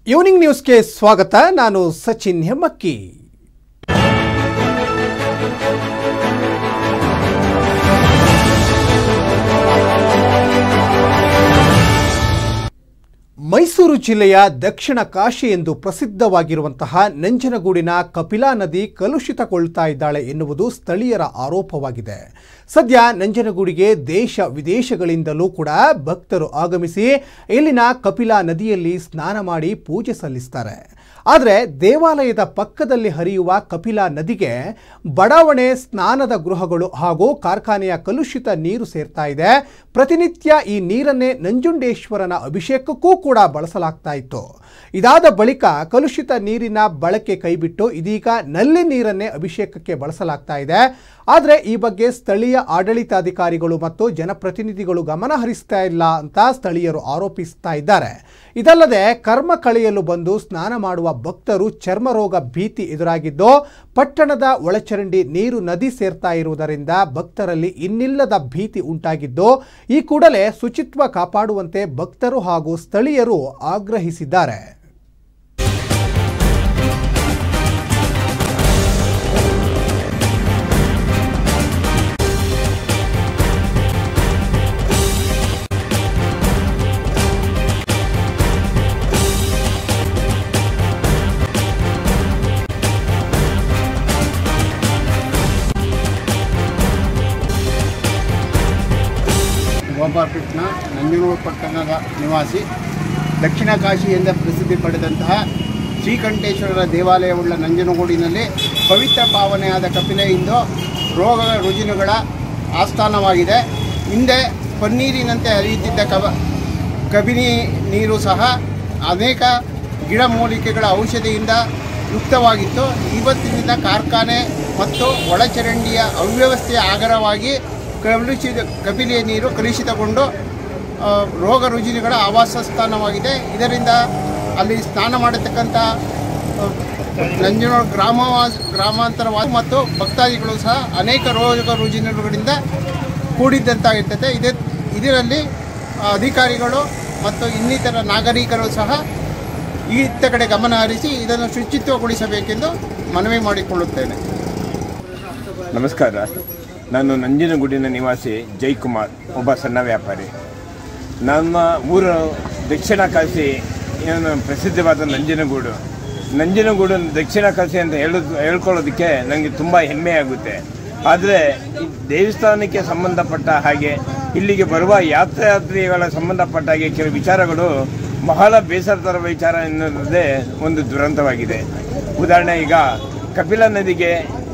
Evening ನ್ಯೂಸ್ಗೆ ಸ್ವಾಗತ. ನಾನು ಸಚಿನ್ ಹೆಮ್ಮಕ್ಕಿ. ಮೈಸೂರು ಜಿಲ್ಲೆಯ ದಕ್ಷಿಣ ಕಾಶಿ ಎಂದು ಪ್ರಸಿದ್ಧವಾಗಿರುವಂತಹ ನಂಜನಗೂಡಿನ ಕಪಿಲಾ ನದಿ ಕಲುಷಿತಗೊಳ್ತಾ ಇದ್ದಾಳೆ ಎನ್ನುವುದು ಸ್ಥಳೀಯರ ಆರೋಪವಾಗಿದೆ. ಸದ್ಯ ನಂಜನಗೂಡಿಗೆ ದೇಶ ವಿದೇಶಗಳಿಂದಲೂ ಕೂಡ ಭಕ್ತರು ಆಗಮಿಸಿ ಇಲ್ಲಿನ ಕಪಿಲಾ ನದಿಯಲ್ಲಿ ಸ್ನಾನ ಮಾಡಿ ಪೂಜೆ ಸಲ್ಲಿಸ್ತಾರೆ. ಆದರೆ ದೇವಾಲಯದ ಪಕ್ಕದಲ್ಲಿ ಹರಿಯುವ ಕಪಿಲಾ ನದಿಗೆ ಬಡಾವಣೆ, ಸ್ನಾನದ ಗೃಹಗಳು ಹಾಗೂ ಕಾರ್ಖಾನೆಯ ಕಲುಷಿತ ನೀರು ಸೇರ್ತಾ ಇದೆ. ಪ್ರತಿನಿತ್ಯ ಈ ನೀರನ್ನೇ ನಂಜುಂಡೇಶ್ವರನ ಅಭಿಷೇಕಕ್ಕೂ ಕೂಡ ಬಳಸಲಾಗ್ತಾ ಇತ್ತು. ಇದಾದ ಬಳಿಕ ಕಲುಷಿತ ನೀರಿನ ಬಳಕೆ ಕೈಬಿಟ್ಟು ಇದೀಗ ನಲ್ಲಿ ನೀರನ್ನೇ ಅಭಿಷೇಕಕ್ಕೆ ಬಳಸಲಾಗ್ತಾ ಇದೆ. ಆದರೆ ಈ ಬಗ್ಗೆ ಸ್ಥಳೀಯ ಆಡಳಿತಾಧಿಕಾರಿಗಳು ಮತ್ತು ಜನಪ್ರತಿನಿಧಿಗಳು ಗಮನ ಹರಿಸ್ತಾ ಇಲ್ಲ ಅಂತ ಸ್ಥಳೀಯರು ಆರೋಪಿಸ್ತಾ ಇದ್ದಾರೆ. ಇದಲ್ಲದೆ ಕರ್ಮ ಕಳೆಯಲು ಬಂದು ಸ್ನಾನ ಮಾಡುವ ಭಕ್ತರು ಚರ್ಮ ರೋಗ ಭೀತಿ ಎದುರಾಗಿದ್ದು, ಪಟ್ಟಣದ ಒಳಚರಂಡಿ ನೀರು ನದಿ ಸೇರ್ತಾ ಇರುವುದರಿಂದ ಭಕ್ತರಲ್ಲಿ ಇನ್ನಿಲ್ಲದ ಭೀತಿ ಉಂಟಾಗಿದ್ದು, ಈ ಕೂಡಲೇ ಶುಚಿತ್ವ ಕಾಪಾಡುವಂತೆ ಭಕ್ತರು ಹಾಗೂ ಸ್ಥಳೀಯರು ಆಗ್ರಹಿಸಿದ್ದಾರೆ. ಗೋಪಾಲಕೃಷ್ಣ, ನಂಜನಗೂಡು ಪಟ್ಟಣದ ನಿವಾಸಿ. ದಕ್ಷಿಣ ಕಾಶಿ ಎಂದೇ ಪ್ರಸಿದ್ಧಿ ಪಡೆದಂತಹ ಶ್ರೀಕಂಠೇಶ್ವರರ ದೇವಾಲಯವುಳ್ಳ ನಂಜನಗೂಡಿನಲ್ಲಿ ಪವಿತ್ರ ಪಾವನೆಯಾದ ಕಪಿಲೆ ಇಂದು ರೋಗ ರುಜಿನಗಳ ಆಸ್ಥಾನವಾಗಿದೆ. ಹಿಂದೆ ಪನ್ನೀರಿನಂತೆ ಹರಿಯುತ್ತಿದ್ದ ಕಬಿನಿ ನೀರು ಸಹ ಅನೇಕ ಗಿಡಮೂಲಿಕೆಗಳ ಔಷಧಿಯಿಂದ ಯುಕ್ತವಾಗಿತ್ತು. ಇವತ್ತಿನಿಂದ ಕಾರ್ಖಾನೆ ಮತ್ತು ಒಳಚರಂಡಿಯ ಅವ್ಯವಸ್ಥೆಯ ಆಗರವಾಗಿ ಕಪಿಲೆಯ ನೀರು ಕಲುಷಿತಗೊಂಡು ರೋಗ ರುಜಿನಗಳ ಆವಾಸ ಸ್ಥಾನವಾಗಿದೆ. ಇದರಿಂದ ಅಲ್ಲಿ ಸ್ನಾನ ಮಾಡತಕ್ಕಂಥ ನಂಜನಗೂಡು ಗ್ರಾಮಾಂತರವಾದ ಮತ್ತು ಭಕ್ತಾದಿಗಳು ಸಹ ಅನೇಕ ರೋಗ ರುಜಿನಗಳಿಂದ ಕೂಡಿದ್ದಂತಾಗಿರ್ತದೆ. ಇದರಲ್ಲಿ ಅಧಿಕಾರಿಗಳು ಮತ್ತು ಇನ್ನಿತರ ನಾಗರಿಕರು ಸಹ ಇತ್ತ ಕಡೆ ಗಮನ ಹರಿಸಿ ಇದನ್ನು ಶುಚಿತ್ವಗೊಳಿಸಬೇಕೆಂದು ಮನವಿ ಮಾಡಿಕೊಳ್ಳುತ್ತೇನೆ. ನಮಸ್ಕಾರ. ನಾನು ನಂಜನಗೂಡಿನ ನಿವಾಸಿ ಜೈಕುಮಾರ್, ಒಬ್ಬ ಸಣ್ಣ ವ್ಯಾಪಾರಿ. ನಮ್ಮ ಊರು ದಕ್ಷಿಣ ಕಾಶಿ ಏನು ಪ್ರಸಿದ್ಧವಾದ ನಂಜನಗೂಡು ದಕ್ಷಿಣ ಕಾಶಿ ಅಂತ ಹೇಳ್ಕೊಳ್ಳೋದಕ್ಕೆ ನನಗೆ ತುಂಬ ಹೆಮ್ಮೆ ಆಗುತ್ತೆ. ಆದರೆ ಈ ದೇವಸ್ಥಾನಕ್ಕೆ ಸಂಬಂಧಪಟ್ಟ ಹಾಗೆ ಇಲ್ಲಿಗೆ ಬರುವ ಯಾತ್ರಾರ್ಥಿಗಳ ಸಂಬಂಧಪಟ್ಟ ಹಾಗೆ ಕೆಲವು ವಿಚಾರಗಳು ಬಹಳ ಬೇಸರ ತರುವ ವಿಚಾರ ಎನ್ನುವುದೇ ಒಂದು ದುರಂತವಾಗಿದೆ. ಉದಾಹರಣೆ, ಈಗ ಕಪಿಲಾ ನದಿಗೆ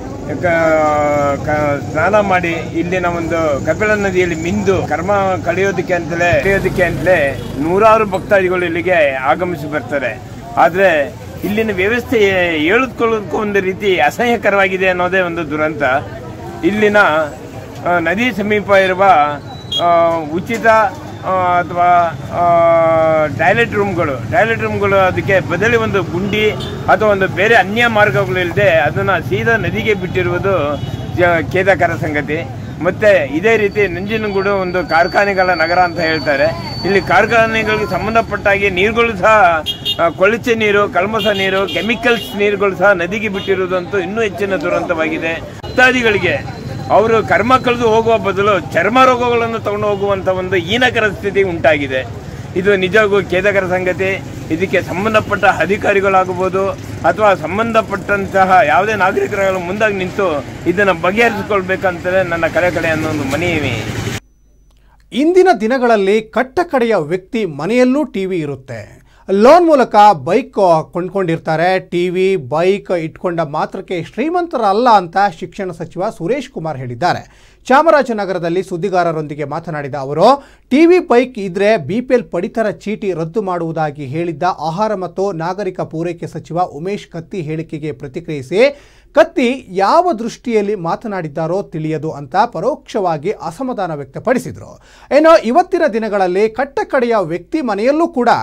ಸ್ನಾನ ಮಾಡಿ ಇಲ್ಲಿನ ಒಂದು ಕಪಿಲಾ ನದಿಯಲ್ಲಿ ಮಿಂದು ಕರ್ಮ ಕಳೆಯೋದಕ್ಕೆ ಅಂತಲೇ ನೂರಾರು ಭಕ್ತಾದಿಗಳು ಇಲ್ಲಿಗೆ ಆಗಮಿಸಿ ಬರ್ತಾರೆ. ಆದರೆ ಇಲ್ಲಿನ ವ್ಯವಸ್ಥೆ ಹೇಳಿಕೊಳ್ಳೋದಕ್ಕೂ ಒಂದು ರೀತಿ ಅಸಹ್ಯಕರವಾಗಿದೆ ಅನ್ನೋದೇ ಒಂದು ದುರಂತ. ಇಲ್ಲಿನ ನದಿ ಸಮೀಪ ಇರುವ ಉಚಿತ ಅಥವಾ ಟಾಯ್ಲೆಟ್ ರೂಮ್ಗಳು ಅದಕ್ಕೆ ಬದಲಿ ಒಂದು ಗುಂಡಿ ಅಥವಾ ಒಂದು ಬೇರೆ ಅನ್ಯ ಮಾರ್ಗಗಳಿಲ್ಲದೆ ಅದನ್ನು ಸೀದಾ ನದಿಗೆ ಬಿಟ್ಟಿರುವುದು ಖೇದಕರ ಸಂಗತಿ. ಮತ್ತು ಇದೇ ರೀತಿ ನಂಜನಗೂಡು ಒಂದು ಕಾರ್ಖಾನೆಗಳ ನಗರ ಅಂತ ಹೇಳ್ತಾರೆ. ಇಲ್ಲಿ ಕಾರ್ಖಾನೆಗಳಿಗೆ ಸಂಬಂಧಪಟ್ಟಾಗಿ ನೀರುಗಳು ಸಹ ಕೊಳಚೆ ನೀರು, ಕಲ್ಮಸ ನೀರು, ಕೆಮಿಕಲ್ಸ್ ನೀರುಗಳು ಸಹ ನದಿಗೆ ಬಿಟ್ಟಿರುವುದಂತೂ ಇನ್ನೂ ಹೆಚ್ಚಿನ ದುರಂತವಾಗಿದೆ. ಭಕ್ತಾದಿಗಳಿಗೆ ಅವರು ಕರ್ಮ ಕಳೆದು ಹೋಗುವ ಬದಲು ಚರ್ಮ ರೋಗಗಳನ್ನು ತಗೊಂಡು ಹೋಗುವಂಥ ಒಂದು ಹೀನಕರ ಸ್ಥಿತಿ ಉಂಟಾಗಿದೆ. ಇದು ನಿಜವಾಗೂ ಖೇದಕರ ಸಂಗತಿ. ಇದಕ್ಕೆ ಸಂಬಂಧಪಟ್ಟ ಅಧಿಕಾರಿಗಳಾಗಬಹುದು ಅಥವಾ ಸಂಬಂಧಪಟ್ಟಂತಹ ಯಾವುದೇ ನಾಗರಿಕರುಗಳು ಮುಂದಾಗಿ ನಿಂತು ಇದನ್ನು ಬಗೆಹರಿಸಿಕೊಳ್ಬೇಕಂತಲೇ ನನ್ನ ಕಡೆ ಅನ್ನೋ ಒಂದು ಮನವಿ. ಇಂದಿನ ದಿನಗಳಲ್ಲಿ ಕಟ್ಟಕಡೆಯ ವ್ಯಕ್ತಿ ಮನೆಯಲ್ಲೂ ಟಿವಿ ಇರುತ್ತೆ. ಲೋನ್ ಮೂಲಕ ಬೈಕ್ ಕೊಂಡ್ಕೊಂಡಿರ್ತಾರೆ. ಟಿವಿ, ಬೈಕ್ ಇಟ್ಕೊಂಡ ಮಾತ್ರಕ್ಕೆ ಶ್ರೀಮಂತರಲ್ಲ ಅಂತ ಶಿಕ್ಷಣ ಸಚಿವ ಸುರೇಶ್ ಕುಮಾರ್ ಹೇಳಿದ್ದಾರೆ. ಚಾಮರಾಜನಗರದಲ್ಲಿ ಸುದ್ದಿಗಾರರೊಂದಿಗೆ ಮಾತನಾಡಿದ ಅವರು, ಟಿವಿ, ಬೈಕ್ ಇದ್ರೆ ಬಿಪಿಎಲ್ ಪಡಿತರ ಚೀಟಿ ರದ್ದು ಮಾಡುವುದಾಗಿ ಹೇಳಿದ್ದ ಆಹಾರ ಮತ್ತು ನಾಗರಿಕ ಪೂರೈಕೆ ಸಚಿವ ಉಮೇಶ್ ಕತ್ತಿ ಹೇಳಿಕೆಗೆ ಪ್ರತಿಕ್ರಿಯಿಸಿ, ಕತ್ತಿ ಯಾವ ದೃಷ್ಟಿಯಲ್ಲಿ ಮಾತನಾಡಿದ್ದಾರೋ ತಿಳಿಯದು ಅಂತ ಪರೋಕ್ಷವಾಗಿ ಅಸಮಾಧಾನ ವ್ಯಕ್ತಪಡಿಸಿದರು. ಏನೋ ಇವತ್ತಿನ ದಿನಗಳಲ್ಲಿ ಕಟ್ಟಕಡೆಯ ವ್ಯಕ್ತಿ ಮನೆಯಲ್ಲೂ ಕೂಡ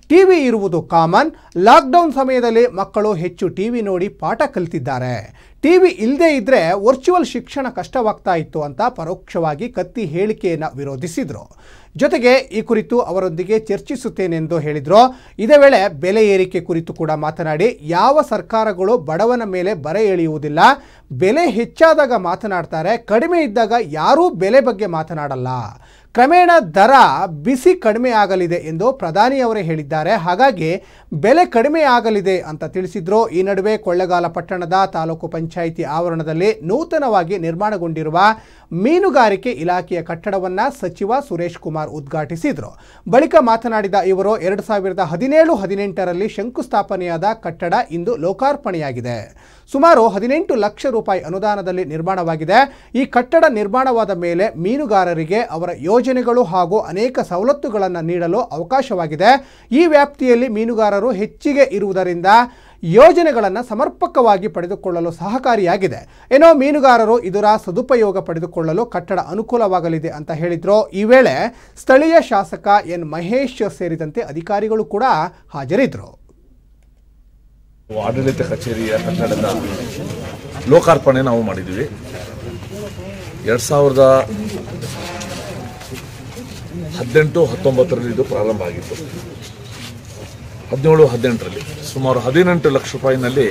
ಟಿವಿ ಇರುವುದು ಕಾಮನ್. ಲಾಕ್ಡೌನ್ ಸಮಯದಲ್ಲಿ ಮಕ್ಕಳು ಹೆಚ್ಚು ಟಿವಿ ನೋಡಿ ಪಾಠ ಕಲಿತಿದ್ದಾರೆ. ಟಿವಿ ಇಲ್ಲದೇ ಇದ್ದರೆ ವರ್ಚುವಲ್ ಶಿಕ್ಷಣ ಕಷ್ಟವಾಗ್ತಾ ಇತ್ತು ಅಂತ ಪರೋಕ್ಷವಾಗಿ ಕತ್ತಿ ಹೇಳಿಕೆಯನ್ನು ವಿರೋಧಿಸಿದರು. ಜೊತೆಗೆ ಈ ಕುರಿತು ಅವರೊಂದಿಗೆ ಚರ್ಚಿಸುತ್ತೇನೆಂದು ಹೇಳಿದರು. ಇದೇ ವೇಳೆ ಬೆಲೆ ಏರಿಕೆ ಕುರಿತು ಕೂಡ ಮಾತನಾಡಿ, ಯಾವ ಸರ್ಕಾರಗಳು ಬಡವನ ಮೇಲೆ ಬರೆ ಎಳೆಯುವುದಿಲ್ಲ, ಬೆಲೆ ಹೆಚ್ಚಾದಾಗ ಮಾತನಾಡ್ತಾರೆ, ಕಡಿಮೆ ಇದ್ದಾಗ ಯಾರೂ ಬೆಲೆ ಬಗ್ಗೆ ಮಾತನಾಡಲ್ಲ. ಕ್ರಮೇಣ ದರ ಬಿಸಿ ಕಡಿಮೆ ಆಗಲಿದೆ ಎಂದು ಪ್ರಧಾನಿಯವರೇ ಹೇಳಿದ್ದಾರೆ. ಹಾಗಾಗಿ ಬೆಲೆ ಕಡಿಮೆ ಆಗಲಿದೆ ಅಂತ ತಿಳಿಸಿದ್ರು. ಈ ನಡುವೆ ಕೊಳ್ಳೇಗಾಲ ಪಟ್ಟಣದ ತಾಲೂಕು ಪಂಚಾಯಿತಿ ಆವರಣದಲ್ಲಿ ನೂತನವಾಗಿ ನಿರ್ಮಾಣಗೊಂಡಿರುವ ಮೀನುಗಾರಿಕೆ ಇಲಾಖೆಯ ಕಟ್ಟಡವನ್ನು ಸಚಿವ ಸುರೇಶ್ ಕುಮಾರ್ ಉದ್ಘಾಟಿಸಿದರು. ಬಳಿಕ ಮಾತನಾಡಿದ ಇವರು 2017-18ರಲ್ಲಿ ಶಂಕುಸ್ಥಾಪನೆಯಾದ ಕಟ್ಟಡ ಇಂದು ಲೋಕಾರ್ಪಣೆಯಾಗಿದೆ. ಸುಮಾರು 18 ಲಕ್ಷ ರೂಪಾಯಿ ಅನುದಾನದಲ್ಲಿ ನಿರ್ಮಾಣವಾಗಿದೆ. ಈ ಕಟ್ಟಡ ನಿರ್ಮಾಣವಾದ ಮೇಲೆ ಮೀನುಗಾರರಿಗೆ ಅವರ ಯೋಜನೆಗಳು ಹಾಗೂ ಅನೇಕ ಸವಲತ್ತುಗಳನ್ನು ನೀಡಲು ಅವಕಾಶವಾಗಿದೆ. ಈ ವ್ಯಾಪ್ತಿಯಲ್ಲಿ ಮೀನುಗಾರರು ಹೆಚ್ಚಿಗೆ ಇರುವುದರಿಂದ ಯೋಜನೆಗಳನ್ನು ಸಮರ್ಪಕವಾಗಿ ಪಡೆದುಕೊಳ್ಳಲು ಸಹಕಾರಿಯಾಗಿದೆ. ಏನೋ ಮೀನುಗಾರರು ಇದರ ಸದುಪಯೋಗ ಪಡೆದುಕೊಳ್ಳಲು ಕಟ್ಟಡ ಅನುಕೂಲವಾಗಲಿದೆ ಅಂತ ಹೇಳಿದ್ರು. ಈ ವೇಳೆ ಸ್ಥಳೀಯ ಶಾಸಕ ಎನ್ ಮಹೇಶ್ ಸೇರಿದಂತೆ ಅಧಿಕಾರಿಗಳು ಕೂಡ ಹಾಜರಿದ್ದರು. ಆಡಳಿತ ಕಚೇರಿಯ ಕಟ್ಟಡದ ಲೋಕಾರ್ಪಣೆ ನಾವು ಮಾಡಿದ್ವಿ. 2018-19ರಲ್ಲಿ ಇದು ಪ್ರಾರಂಭ ಆಗಿತ್ತು. 17-18ರಲ್ಲಿ ಸುಮಾರು 18 ಲಕ್ಷ ರೂಪಾಯಿನಲ್ಲಿ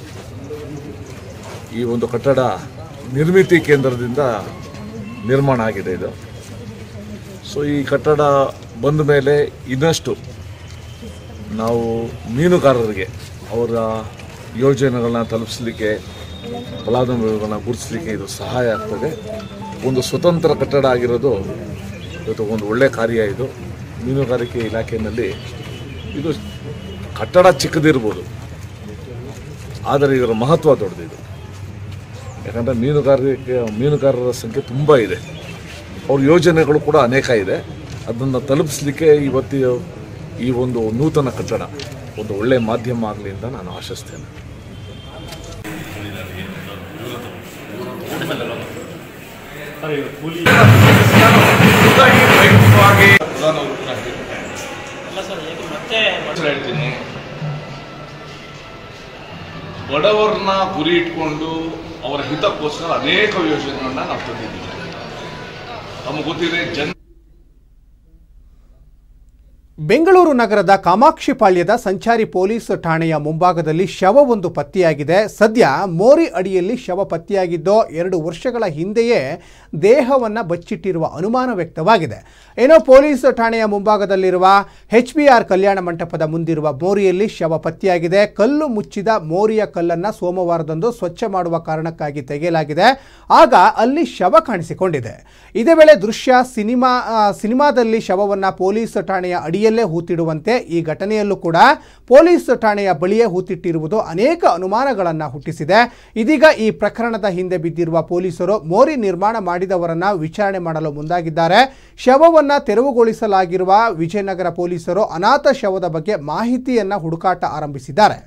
ಈ ಒಂದು ಕಟ್ಟಡ ನಿರ್ಮಿತಿ ಕೇಂದ್ರದಿಂದ ನಿರ್ಮಾಣ ಆಗಿದೆ ಇದು. ಸೊ ಈ ಕಟ್ಟಡ ಬಂದ ಮೇಲೆ ಇನ್ನಷ್ಟು ನಾವು ಮೀನುಗಾರರಿಗೆ ಅವರ ಯೋಜನೆಗಳನ್ನ ತಲುಪಿಸಲಿಕ್ಕೆ, ಫಲಾನುಭವಿಗಳನ್ನ ಗುರುತಿಸಲಿಕ್ಕೆ ಇದು ಸಹಾಯ ಆಗ್ತದೆ. ಒಂದು ಸ್ವತಂತ್ರ ಕಟ್ಟಡ ಆಗಿರೋದು ಇವತ್ತು ಒಂದು ಒಳ್ಳೆಯ ಕಾರ್ಯ. ಇದು ಮೀನುಗಾರಿಕೆ ಇಲಾಖೆಯಲ್ಲಿ ಇದು ಕಟ್ಟಡ ಚಿಕ್ಕದಿರ್ಬೋದು, ಆದರೆ ಇದರ ಮಹತ್ವ ದೊಡ್ಡದಿದೆ. ಯಾಕಂದರೆ ಮೀನುಗಾರರ ಸಂಖ್ಯೆ ತುಂಬ ಇದೆ, ಅವ್ರ ಯೋಜನೆಗಳು ಕೂಡ ಅನೇಕ ಇದೆ. ಅದನ್ನು ತಲುಪಿಸಲಿಕ್ಕೆ ಇವತ್ತು ಈ ಒಂದು ನೂತನ ಕಟ್ಟಡ ಒಂದು ಒಳ್ಳೆಯ ಮಾಧ್ಯಮ ಆಗಲಿ ಅಂತ ನಾನು ಆಶಿಸ್ತೇನೆ. ಹೇಳ್ತೀನಿ, ಬಡವರನ್ನ ಗುರಿ ಇಟ್ಕೊಂಡು ಅವರ ಹಿತಕ್ಕೋಸ್ಕರ ಅನೇಕ ಯೋಜನೆಗಳನ್ನ ನಾವು ತಂದಿದ್ದೀವಿ. ನಮಗೆ ಗೊತ್ತಿದೆ ಬೆಂಗಳೂರು ನಗರದ ಕಾಮಾಕ್ಷಿಪಾಳ್ಯದ ಸಂಚಾರಿ ಪೊಲೀಸ್ ಠಾಣೆಯ ಮುಂಭಾಗದಲ್ಲಿ ಶವವೊಂದು ಪತ್ತೆಯಾಗಿದೆ. ಸದ್ಯ ಮೋರಿ ಅಡಿಯಲ್ಲಿ ಶವ ಪತ್ತೆಯಾಗಿದ್ದು 2 ವರ್ಷಗಳ ಹಿಂದೆಯೇ ದೇಹವನ್ನು ಬಚ್ಚಿಟ್ಟಿರುವ ಅನುಮಾನ ವ್ಯಕ್ತವಾಗಿದೆ. ಏನೋ ಪೊಲೀಸ್ ಠಾಣೆಯ ಮುಂಭಾಗದಲ್ಲಿರುವ HBR ಕಲ್ಯಾಣ ಮಂಟಪದ ಮುಂದಿರುವ ಮೋರಿಯಲ್ಲಿ ಶವ ಪತ್ತೆಯಾಗಿದೆ. ಕಲ್ಲು ಮುಚ್ಚಿದ ಮೋರಿಯ ಕಲ್ಲನ್ನು ಸೋಮವಾರದಂದು ಸ್ವಚ್ಛ ಮಾಡುವ ಕಾರಣಕ್ಕಾಗಿ ತೆಗೆಯಲಾಗಿದೆ. ಆಗ ಅಲ್ಲಿ ಶವ ಕಾಣಿಸಿಕೊಂಡಿದೆ. ಇದೇ ವೇಳೆ ದೃಶ್ಯ ಸಿನಿಮಾದಲ್ಲಿ ಶವವನ್ನು ಪೊಲೀಸ್ ಠಾಣೆಯ ಅಡಿಯಲ್ಲೇ ಹೂತಿಡುವಂತೆ ಈ ಘಟನೆಯಲ್ಲೂ ಕೂಡ ಪೊಲೀಸ್ ಠಾಣೆಯ ಬಳಿಯೇ ಹೂತಿಟ್ಟಿರುವುದು ಅನೇಕ ಅನುಮಾನಗಳನ್ನು ಹುಟ್ಟಿಸಿದೆ. ಇದೀಗ ಈ ಪ್ರಕರಣದ ಹಿಂದೆ ಬಿದ್ದಿರುವ ಪೊಲೀಸರು ಮೋರಿ ನಿರ್ಮಾಣ ಮಾಡಿದವರನ್ನ ವಿಚಾರಣೆ ಮಾಡಲು ಮುಂದಾಗಿದ್ದಾರೆ. ಶವವನ್ನು ತೆರವುಗೊಳಿಸಲಾಗಿರುವ ವಿಜಯನಗರ ಪೊಲೀಸರು ಅನಾಥ ಶವದ ಬಗ್ಗೆ ಮಾಹಿತಿಯನ್ನು ಹುಡುಕಾಟ ಆರಂಭಿಸಿದ್ದಾರೆ.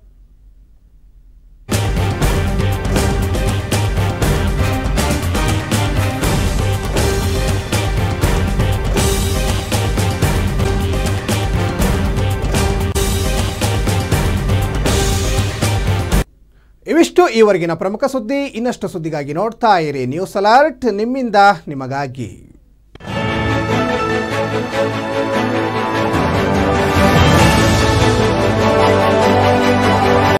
ಇವಿಷ್ಟು ಈವರೆಗಿನ ಪ್ರಮುಖ ಸುದ್ದಿ. ಇನ್ನಷ್ಟು ಸುದ್ದಿಗಾಗಿ ನೋಡ್ತಾ ಇರಿ ನ್ಯೂಸ್ ಅಲರ್ಟ್, ನಿಮ್ಮಿಂದ ನಿಮಗಾಗಿ.